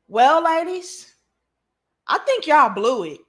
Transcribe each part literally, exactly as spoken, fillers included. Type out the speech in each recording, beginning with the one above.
Well, ladies, I think y'all blew it.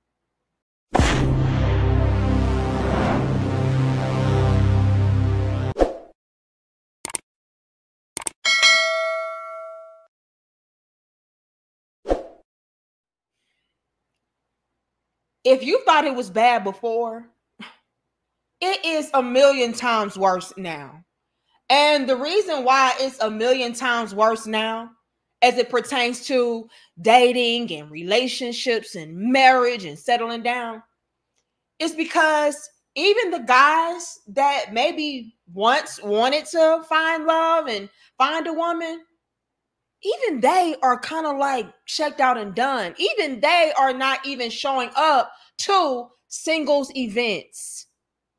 If you thought it was bad before, it is a million times worse now. And the reason why it's a million times worse now, as it pertains to dating and relationships and marriage and settling down, is because even the guys that maybe once wanted to find love and find a woman, even they are kind of like checked out and done. Even they are not even showing up to singles events.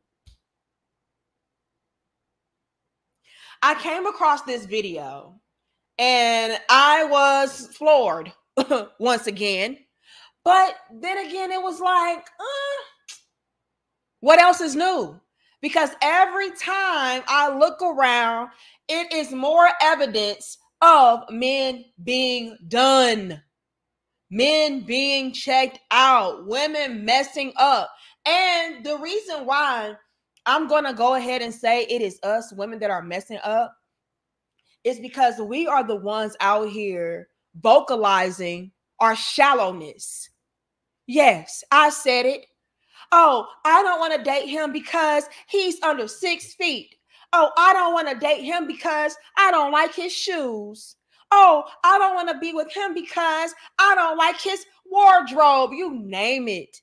I came across this video and I was floored once again. But then again, it was like, uh, what else is new? Because every time I look around, it is more evidence of men being done, men being checked out, women messing up. And the reason why I'm going to go ahead and say it is us women that are messing up is because we are the ones out here vocalizing our shallowness. Yes, I said it. Oh, I don't want to date him because he's under six feet. Oh, I don't want to date him because I don't like his shoes. Oh, I don't want to be with him because I don't like his wardrobe. You name it.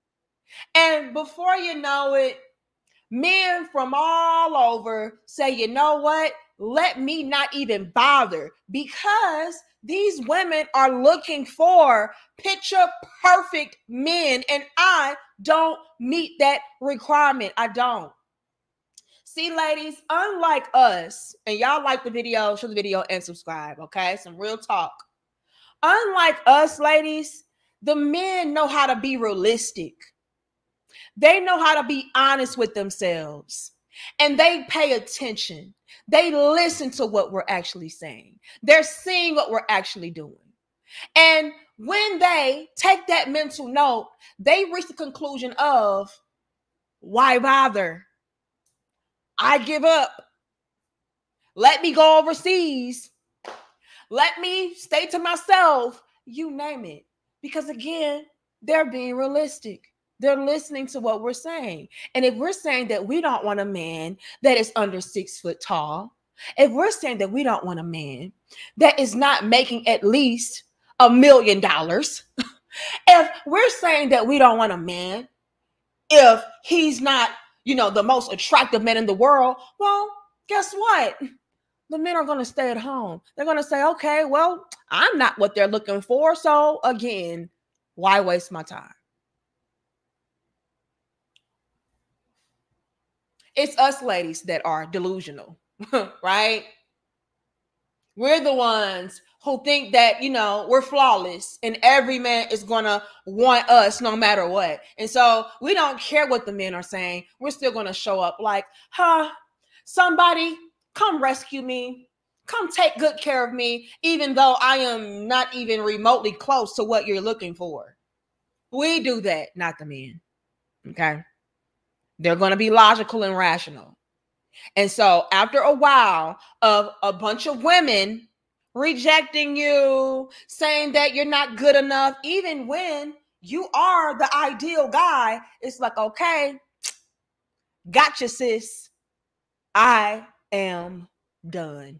And before you know it, men from all over say, you know what? Let me not even bother, because these women are looking for picture perfect men, and I don't meet that requirement. I don't. See, ladies, unlike us, and y'all like the video, show the video and subscribe, okay? Some real talk. Unlike us, ladies, the men know how to be realistic. They know how to be honest with themselves, and they pay attention. They listen to what we're actually saying. They're seeing what we're actually doing. And when they take that mental note, they reach the conclusion of, why bother? I give up. Let me go overseas. Let me stay to myself. You name it. Because again, they're being realistic. They're listening to what we're saying. And if we're saying that we don't want a man that is under six foot tall, if we're saying that we don't want a man that is not making at least a million dollars, if we're saying that we don't want a man if he's not, you know, the most attractive man in the world, well, guess what? The men are going to stay at home. They're going to say, okay, well, I'm not what they're looking for. So again, why waste my time? It's us ladies that are delusional, right? We're the ones who think that, you know, we're flawless and every man is going to want us no matter what. And so we don't care what the men are saying. We're still going to show up like, huh, somebody come rescue me. Come take good care of me, even though I am not even remotely close to what you're looking for. We do that, not the men. Okay. They're going to be logical and rational. And so after a while of a bunch of women rejecting you, saying that you're not good enough, even when you are the ideal guy, it's like, okay, gotcha, sis. I am done.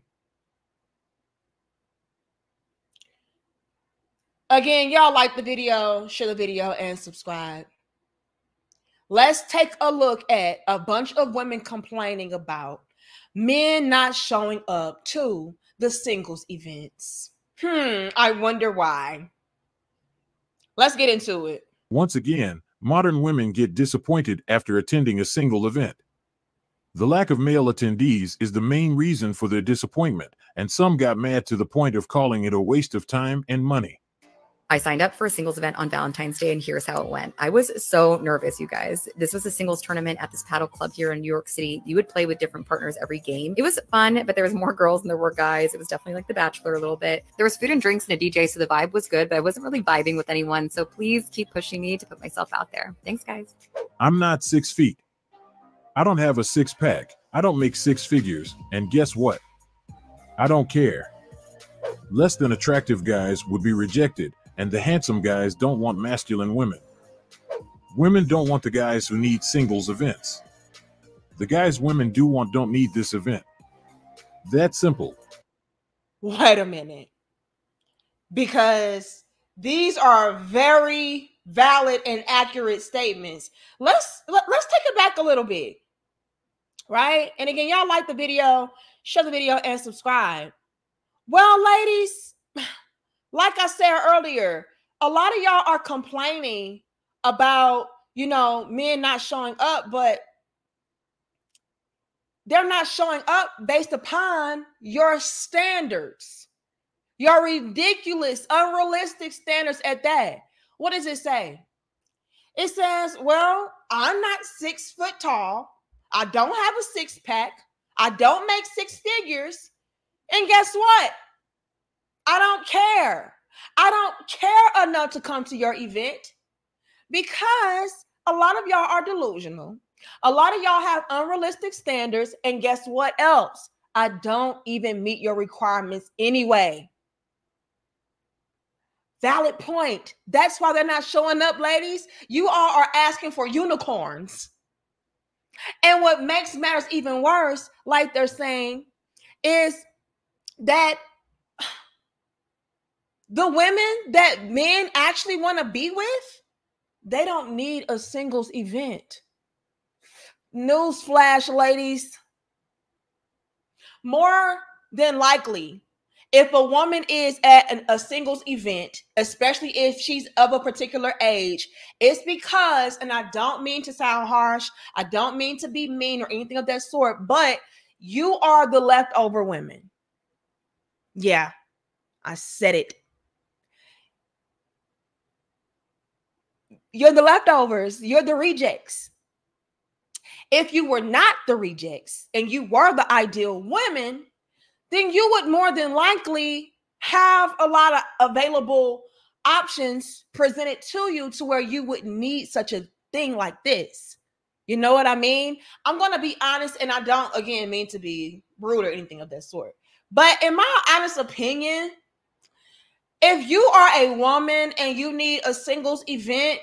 Again, y'all like the video, share the video, and subscribe. Let's take a look at a bunch of women complaining about men not showing up to the singles events. Hmm, I wonder why. Let's get into it. Once again, modern women get disappointed after attending a single event. The lack of male attendees is the main reason for their disappointment, and some got mad to the point of calling it a waste of time and money. I signed up for a singles event on Valentine's Day, and here's how it went. I was so nervous, you guys. This was a singles tournament at this paddle club here in New York City. You would play with different partners every game. It was fun, but there was more girls than there were guys. It was definitely like The Bachelor a little bit. There was food and drinks and a D J, so the vibe was good, but I wasn't really vibing with anyone. So please keep pushing me to put myself out there. Thanks, guys. I'm not six feet. I don't have a six pack. I don't make six figures. And guess what? I don't care. Less than attractive guys would be rejected, and the handsome guys don't want masculine women. Women don't want the guys who need singles events. The guys women do want don't need this event. That simple. Wait a minute. Because these are very valid and accurate statements. Let's let, let's take it back a little bit. Right? And again, y'all like the video, share the video, and subscribe. Well, ladies, like I said earlier, a lot of y'all are complaining about, you know, men not showing up, but they're not showing up based upon your standards, your ridiculous, unrealistic standards at that. What does it say? It says, well, I'm not six foot tall. I don't have a six pack. I don't make six figures. And guess what? I don't care. I don't care enough to come to your event because a lot of y'all are delusional. A lot of y'all have unrealistic standards. And guess what else? I don't even meet your requirements anyway. Valid point. That's why they're not showing up, ladies. You all are asking for unicorns. And what makes matters even worse, like they're saying, is that the women that men actually want to be with, they don't need a singles event. Newsflash, ladies. More than likely, if a woman is at an, a singles event, especially if she's of a particular age, it's because, and I don't mean to sound harsh, I don't mean to be mean or anything of that sort, but you are the leftover women. Yeah, I said it. You're the leftovers. You're the rejects. If you were not the rejects and you were the ideal women, then you would more than likely have a lot of available options presented to you to where you wouldn't need such a thing like this. You know what I mean? I'm going to be honest, and I don't, again, mean to be rude or anything of that sort. But in my honest opinion, if you are a woman and you need a singles event,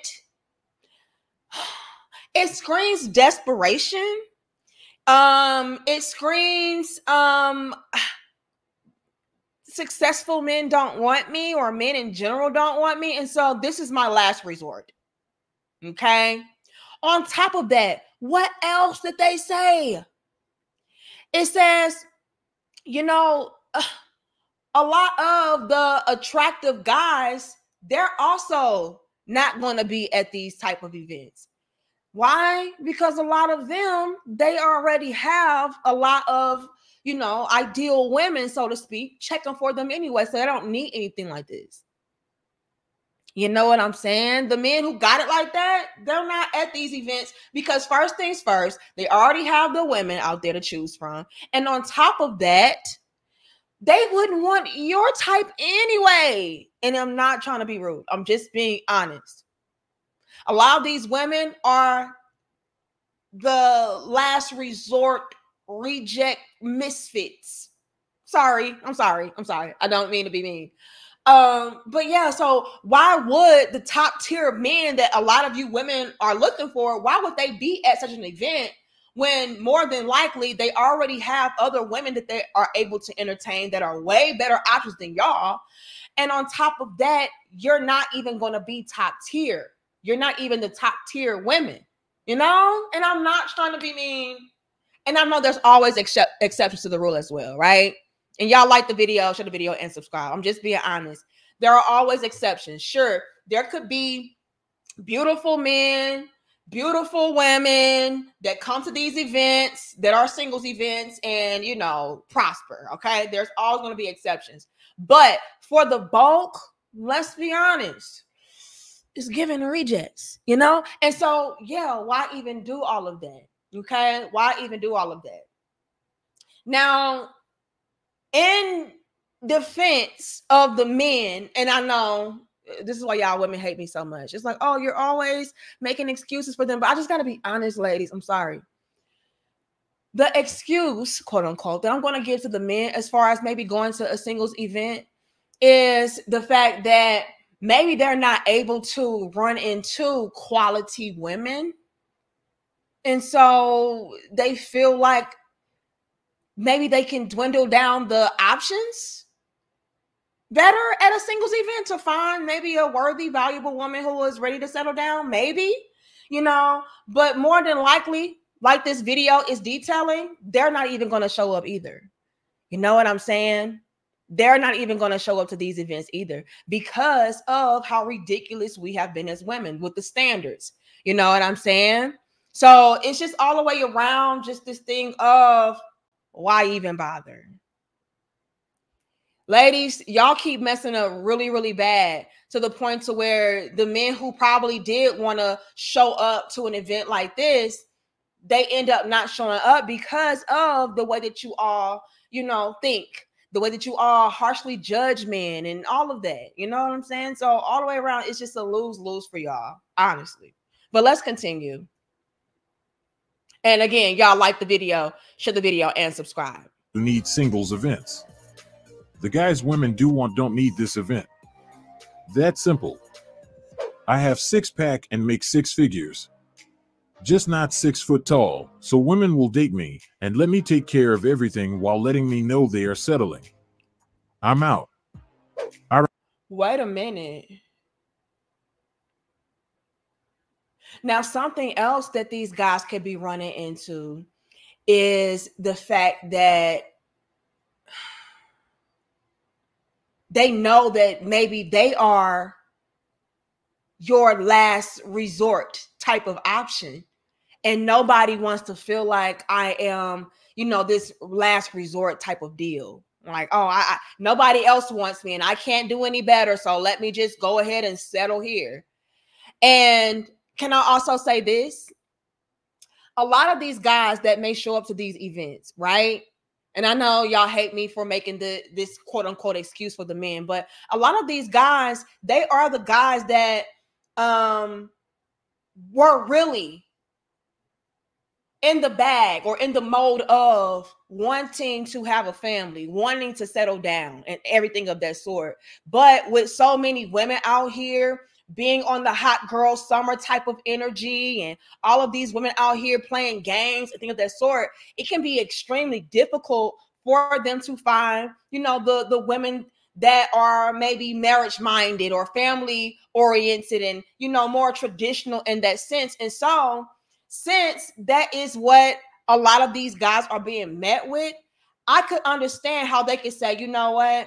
it screams desperation. Um, it screams um, successful men don't want me, or men in general don't want me. And so this is my last resort. Okay. On top of that, what else did they say? It says, you know, uh, a lot of the attractive guys, they're also not going to be at these type of events. Why? Because a lot of them, they already have a lot of, you know, ideal women, so to speak, checking for them anyway. So they don't need anything like this. You know what I'm saying? The men who got it like that, they're not at these events because first things first, they already have the women out there to choose from. And on top of that, they wouldn't want your type anyway. And I'm not trying to be rude. I'm just being honest. A lot of these women are the last resort reject misfits. Sorry. I'm sorry. I'm sorry. I don't mean to be mean. Um, but yeah, so why would the top tier men that a lot of you women are looking for, why would they be at such an event when more than likely they already have other women that they are able to entertain that are way better options than y'all? And on top of that, you're not even going to be top tier. You're not even the top tier women, you know? And I'm not trying to be mean. And I know there's always except, exceptions to the rule as well, right? And y'all like the video, share the video, and subscribe. I'm just being honest. There are always exceptions. Sure, there could be beautiful men, beautiful women that come to these events that are singles events and, you know, prosper, okay? There's always going to be exceptions. But for the bulk, let's be honest, it's giving rejects, you know? And so, yeah, why even do all of that? Okay, why even do all of that? Now, in defense of the men, and I know this is why y'all women hate me so much. It's like, oh, you're always making excuses for them. But I just got to be honest, ladies. I'm sorry. The excuse, quote unquote, that I'm going to give to the men as far as maybe going to a singles event is the fact that maybe they're not able to run into quality women. And so they feel like maybe they can dwindle down the options better at a singles event to find maybe a worthy, valuable woman who is ready to settle down. Maybe, you know, but more than likely, like this video is detailing, they're not even going to show up either. You know what I'm saying? They're not even going to show up to these events either because of how ridiculous we have been as women with the standards. You know what I'm saying? So it's just all the way around just this thing of why even bother? Ladies, y'all keep messing up really, really bad to the point to where the men who probably did want to show up to an event like this, they end up not showing up because of the way that you all, you know, think, the way that you all harshly judge men and all of that. You know what I'm saying? So all the way around, it's just a lose-lose for y'all, honestly. But let's continue. And again, y'all like the video, share the video, and subscribe. Who need singles events? The guys women do want don't need this event. That simple. I have six pack and make six figures. Just not six foot tall, so women will date me and let me take care of everything while letting me know they are settling. I'm out. I Wait a minute. Now, something else that these guys could be running into is the fact that they know that maybe they are your last resort type of option. And nobody wants to feel like I am, you know, this last resort type of deal. Like, oh, I, I nobody else wants me and I can't do any better. So let me just go ahead and settle here. And can I also say this? A lot of these guys that may show up to these events, right? And I know y'all hate me for making the this quote unquote excuse for the men, but a lot of these guys, they are the guys that um, were really in the bag or in the mode of wanting to have a family, wanting to settle down and everything of that sort. But with so many women out here being on the hot girl summer type of energy and all of these women out here playing games and things of that sort, it can be extremely difficult for them to find, you know, the, the women that are maybe marriage minded or family oriented and, you know, more traditional in that sense. And so since that is what a lot of these guys are being met with, I could understand how they could say, you know what,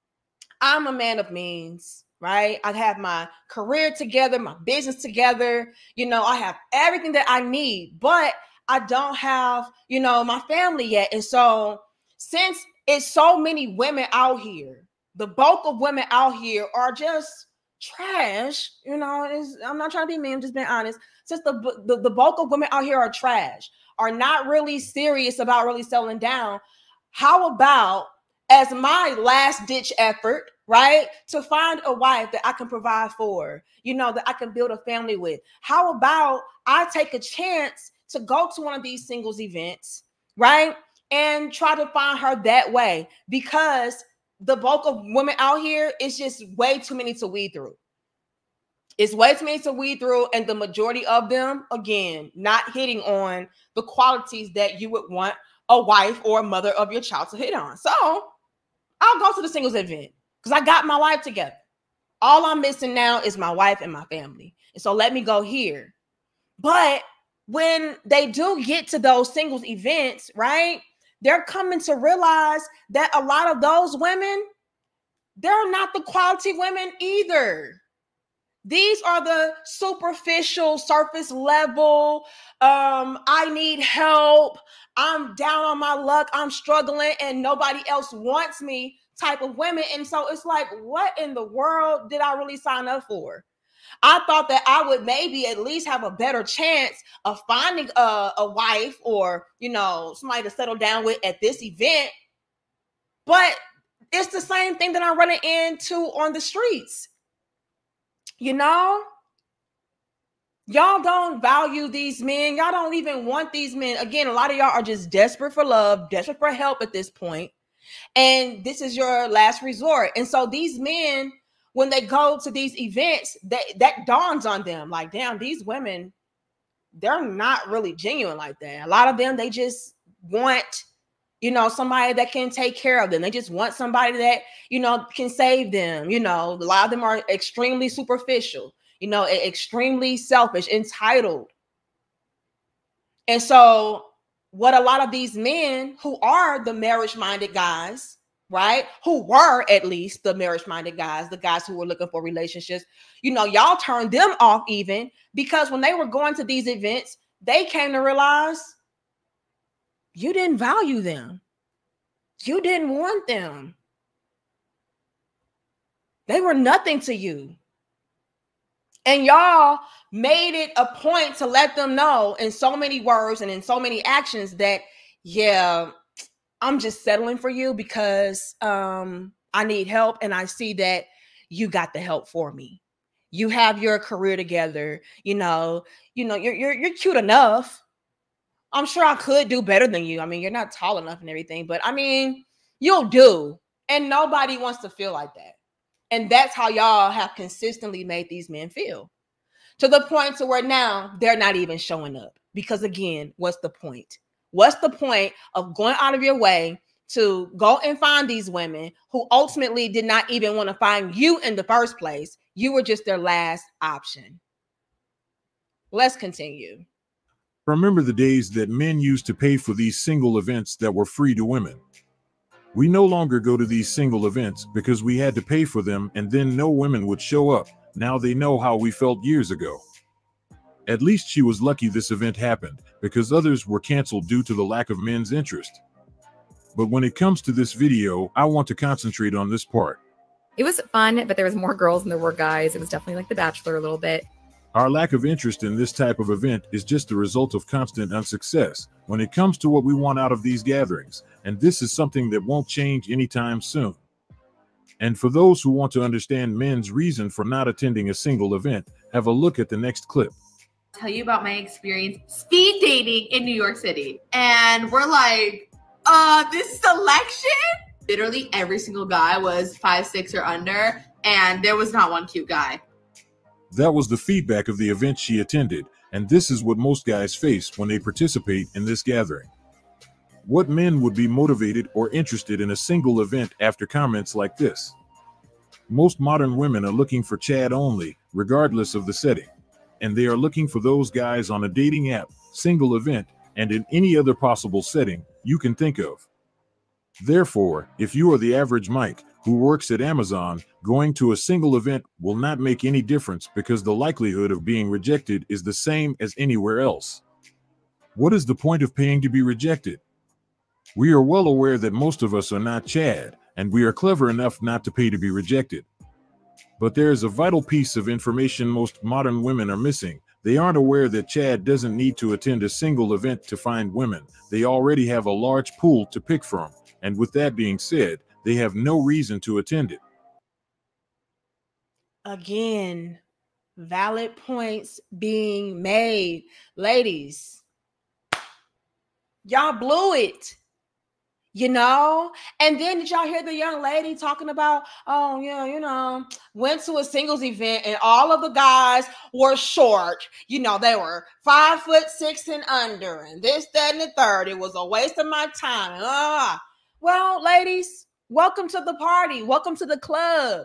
I'm a man of means, right? I have my career together, my business together. You know, I have everything that I need, but I don't have, you know, my family yet. And so since it's so many women out here, the bulk of women out here are just trash. You know, it's, I'm not trying to be mean, I'm just being honest. Since the, the, the bulk of women out here are trash, are not really serious about really settling down, how about as my last ditch effort, right, to find a wife that I can provide for, you know, that I can build a family with? How about I take a chance to go to one of these singles events, right, and try to find her that way? Because the bulk of women out here is just way too many to weed through. It's way too many to weed through, and the majority of them, again, not hitting on the qualities that you would want a wife or a mother of your child to hit on. So I'll go to the singles event because I got my life together. All I'm missing now is my wife and my family. And so let me go here. But when they do get to those singles events, right, they're coming to realize that a lot of those women, they're not the quality women either. These are the superficial, surface level, um, I need help, I'm down on my luck, I'm struggling, and nobody else wants me type of women. And so it's like, what in the world did I really sign up for? I thought that I would maybe at least have a better chance of finding a, a wife or, you know, somebody to settle down with at this event. But it's the same thing that I'm running into on the streets. You know, y'all don't value these men. Y'all don't even want these men. Again, a lot of y'all are just desperate for love, desperate for help at this point. And this is your last resort. And so these men, when they go to these events, that, that dawns on them like, damn, these women, they're not really genuine like that. A lot of them, they just want, you know, somebody that can take care of them. They just want somebody that, you know, can save them. You know, a lot of them are extremely superficial, you know, extremely selfish, entitled. And so what a lot of these men who are the marriage-minded guys, right, who were at least the marriage-minded guys, the guys who were looking for relationships, you know, y'all turned them off even because when they were going to these events, they came to realize you didn't value them. You didn't want them. They were nothing to you. And y'all made it a point to let them know in so many words and in so many actions that, yeah, I'm just settling for you because um, I need help. And I see that you got the help for me. You have your career together. You know, you know, you're, you're, you're cute enough. I'm sure I could do better than you. I mean, you're not tall enough and everything, but I mean, you'll do. And nobody wants to feel like that. And that's how y'all have consistently made these men feel, to the point to where now they're not even showing up. Because again, what's the point? What's the point of going out of your way to go and find these women who ultimately did not even want to find you in the first place? You were just their last option. Let's continue. Remember the days that men used to pay for these single events that were free to women. We no longer go to these single events because we had to pay for them and then no women would show up. Now they know how we felt years ago. At least she was lucky this event happened because others were canceled due to the lack of men's interest. But when it comes to this video, I want to concentrate on this part. It was fun, but there was more girls than there were guys. It was definitely like The Bachelor a little bit. Our lack of interest in this type of event is just the result of constant unsuccess when it comes to what we want out of these gatherings, and this is something that won't change anytime soon. And for those who want to understand men's reason for not attending a single event, have a look at the next clip. Tell you about my experience speed dating in New York City. And we're like, uh, this selection? Literally every single guy was five, six or under, and there was not one cute guy. That was the feedback of the event she attended, and this is what most guys face when they participate in this gathering. What men would be motivated or interested in a single event after comments like this? Most modern women are looking for Chad only, regardless of the setting. And they are looking for those guys on a dating app, single event, and in any other possible setting you can think of. Therefore, if you are the average Mike who works at Amazon, going to a single event will not make any difference because the likelihood of being rejected is the same as anywhere else. What is the point of paying to be rejected? We are well aware that most of us are not Chad, and we are clever enough not to pay to be rejected. But there is a vital piece of information most modern women are missing. They aren't aware that Chad doesn't need to attend a single event to find women. They already have a large pool to pick from. And with that being said, they have no reason to attend it. Again, valid points being made. Ladies, y'all blew it. You know, and then did y'all hear the young lady talking about, oh, yeah, you know, went to a singles event and all of the guys were short. You know, they were five foot six and under and this, that, and the third. It was a waste of my time. Ah, well, ladies, welcome to the party. Welcome to the club.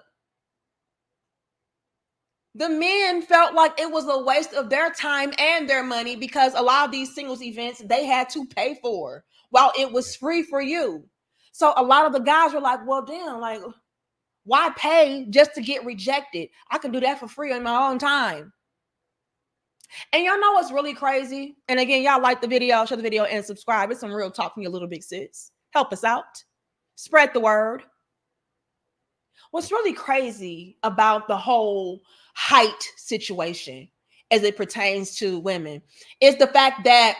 The men felt like it was a waste of their time and their money because a lot of these singles events they had to pay for while it was free for you. So a lot of the guys were like, well, damn, like, why pay just to get rejected? I can do that for free on my own time. And y'all know what's really crazy? And again, y'all like the video, share the video, and subscribe. It's some real talk from your little big sis. Help us out. Spread the word. what's really crazy about the whole height situation as it pertains to women is the fact that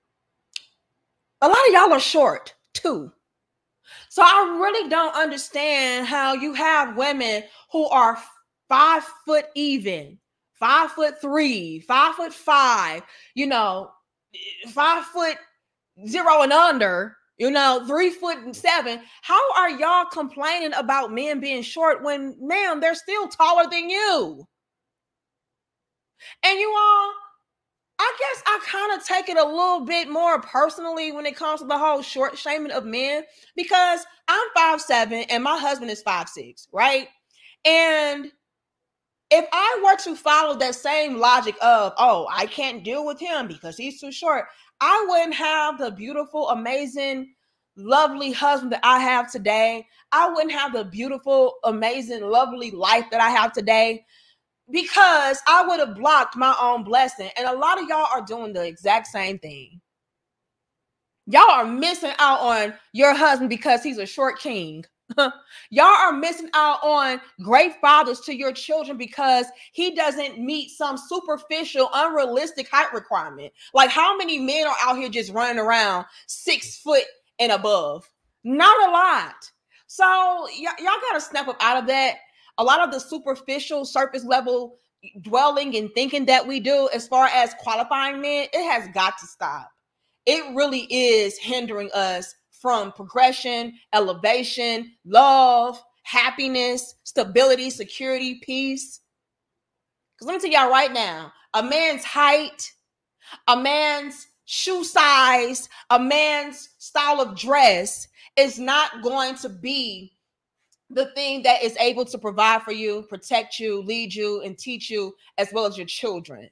a lot of y'all are short too. So I really don't understand how you have women who are five foot even, five foot three, five foot five, you know, five foot zero and under, you know, three foot and seven. How are y'all complaining about men being short when, ma'am, they're still taller than you? And you all, I guess I kind of take it a little bit more personally when it comes to the whole short shaming of men, because I'm five seven and my husband is five six, right? And if I were to follow that same logic of, oh, I can't deal with him because he's too short, I wouldn't have the beautiful, amazing, lovely husband that I have today. I wouldn't have the beautiful, amazing, lovely life that I have today, because I would have blocked my own blessing. And a lot of y'all are doing the exact same thing. Y'all are missing out on your husband because he's a short king. Y'all are missing out on great fathers to your children because he doesn't meet some superficial, unrealistic height requirement. Like, how many men are out here just running around six foot and above? Not a lot. So y- y'all got to snap up out of that. A lot of the superficial, surface level dwelling and thinking that we do as far as qualifying men, it has got to stop. It really is hindering us from progression, elevation, love, happiness, stability, security, peace. Because let me tell y'all right now, a man's height, a man's shoe size, a man's style of dress is not going to be the thing that is able to provide for you, protect you, lead you, and teach you, as well as your children.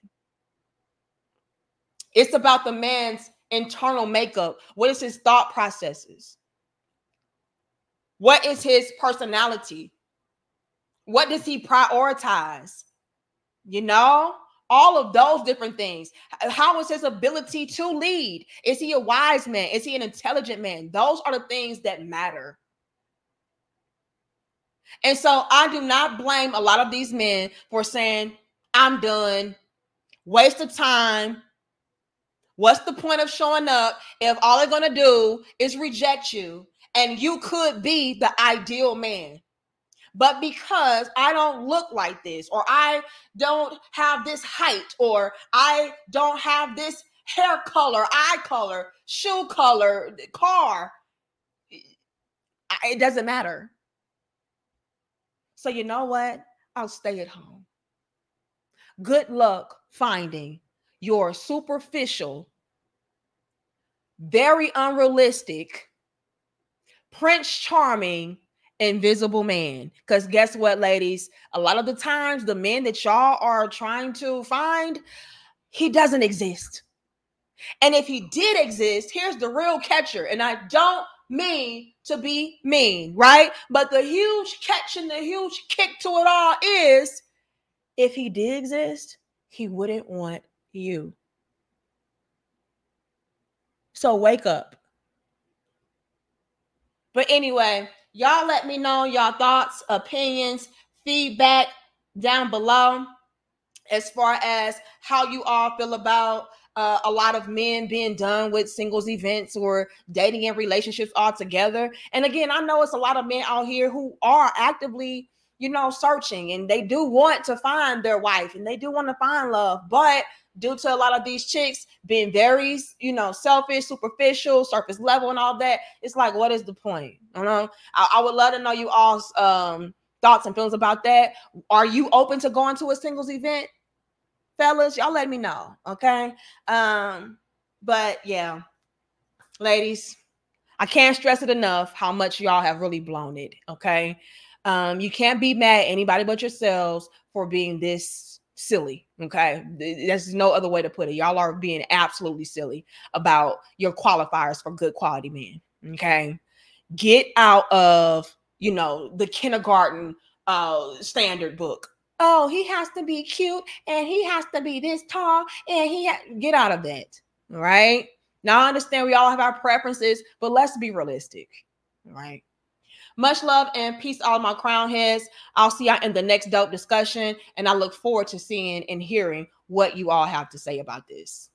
It's about the man's internal makeup. What is his thought processes? What is his personality? What does he prioritize? You know, all of those different things. How is his ability to lead? Is he a wise man? Is he an intelligent man? Those are the things that matter. And so I do not blame a lot of these men for saying, I'm done, waste of time. What's the point of showing up if all they're going to do is reject you and you could be the ideal man? But because I don't look like this, or I don't have this height, or I don't have this hair color, eye color, shoe color, car, it doesn't matter. So you know what? I'll stay at home. Good luck finding your superficial, very unrealistic, Prince Charming, invisible man. Because guess what, ladies? A lot of the times, the men that y'all are trying to find, he doesn't exist. And if he did exist, here's the real catcher. And I don't mean to be mean, right? But the huge catch and the huge kick to it all is, if he did exist, he wouldn't want you. So wake up. But anyway, y'all let me know y'all thoughts, opinions, feedback down below as far as how you all feel about uh, a lot of men being done with singles events or dating and relationships altogether. And again, I know it's a lot of men out here who are actively, you know, searching, and they do want to find their wife and they do want to find love, but due to a lot of these chicks being very, you know, selfish, superficial, surface level and all that, it's like, what is the point? You know, I, I would love to know you all's um, thoughts and feelings about that. Are you open to going to a singles event? Fellas, y'all let me know, okay? Um, but yeah, ladies, I can't stress it enough how much y'all have really blown it, okay? Um, you can't be mad at anybody but yourselves for being this silly, okay? There's no other way to put it. Y'all are being absolutely silly about your qualifiers for good quality men, okay? Get out of, you know, the kindergarten uh, standard book. Oh, he has to be cute and he has to be this tall and he ha- get out of that, all right? Now I understand we all have our preferences, but let's be realistic, all right? Much love and peace, all my crown heads. I'll see y'all in the next dope discussion, and I look forward to seeing and hearing what you all have to say about this.